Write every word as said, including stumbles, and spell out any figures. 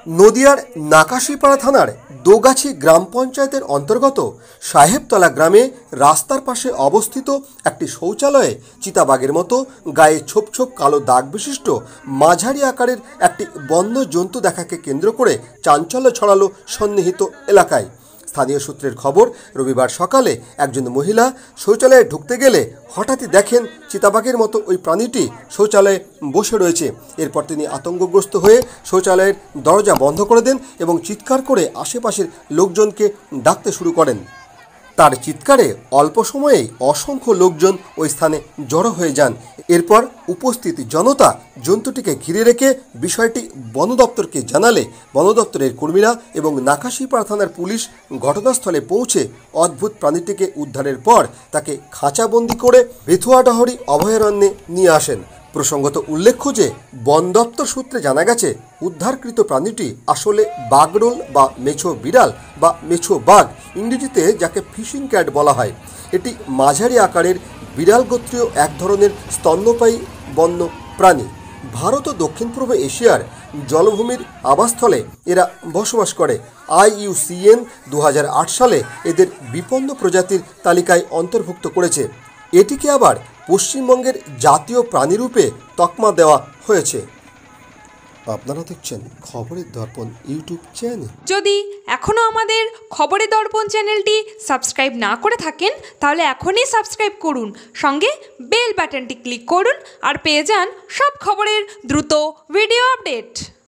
নদিয়ার নাকাশিপাড়া থানার দোগাছি গ্রাম পঞ্চায়েতের অন্তর্গত সাহেবতলা গ্রামে রাস্তার পাশে অবস্থিত একটি শৌচালয়ে চিতাবাঘের মতো গায়ে ছোপ ছোপ কালো দাগ বিশিষ্ট মাঝারি আকারের একটি বন্য জন্তু দেখাকে কেন্দ্র করে চাঞ্চল্য ছড়ালো সন্নিহিত এলাকায়। স্থানীয় সূত্রের খবর, রবিবার সকালে একজন মহিলা শৌচালয়ে ঢুকতে গেলে হঠাৎই দেখেন চিতাবাঘের মতো ওই প্রাণীটি শৌচালয়ে বসে রয়েছে। এরপর তিনি আতঙ্কগ্রস্ত হয়ে শৌচালয়ের দরজা বন্ধ করে দেন এবং চিৎকার করে আশেপাশের লোকজনকে ডাকতে শুরু করেন। তার চিৎকারে অল্প সময়েই অসংখ্য লোকজন ওই স্থানে জড়ো হয়ে যান। এরপর উপস্থিত জনতা জন্তুটিকে ঘিরে রেখে বিষয়টি বন দপ্তরকে জানালে বন দপ্তরের কর্মীরা এবং নাকাশিপাড়া থানার পুলিশ ঘটনাস্থলে পৌঁছে অদ্ভুত প্রাণীটিকে উদ্ধারের পর তাকে খাঁচাবন্দি করে বেথুয়াডাহরি অভয়ারণ্যে নিয়ে আসেন। প্রসঙ্গত উল্লেখ্য যে বন দপ্তর সূত্রে জানা গেছে উদ্ধারকৃত প্রাণীটি আসলে বাগরোল বা মেছো বিড়াল বা মেছো বাঘ, ইংরেজিতে যাকে ফিশিং ক্যাট বলা হয়। এটি মাঝারি আকারের বিড়াল গোত্রীয় এক ধরনের স্তন্যপায়ী বন্য প্রাণী। ভারত ও দক্ষিণ পূর্ব এশিয়ার জলভূমির আবাসস্থলে এরা বসবাস করে। আই ইউ সি এন দু হাজার আট সালে এদের বিপন্ন প্রজাতির তালিকায় অন্তর্ভুক্ত করেছে। এটিকে আবার পশ্চিমবঙ্গের জাতীয় প্রাণীরূপে তকমা দেওয়া হয়েছে। আপনারা দেখছেন খবরের দর্পণ ইউটিউব চ্যানেল। যদি এখনও আমাদের খবরের দর্পণ চ্যানেলটি সাবস্ক্রাইব না করে থাকেন তাহলে এখনই সাবস্ক্রাইব করুন, সঙ্গে বেল বাটনটি ক্লিক করুন আর পেয়ে যান সব খবরের দ্রুত ভিডিও আপডেট।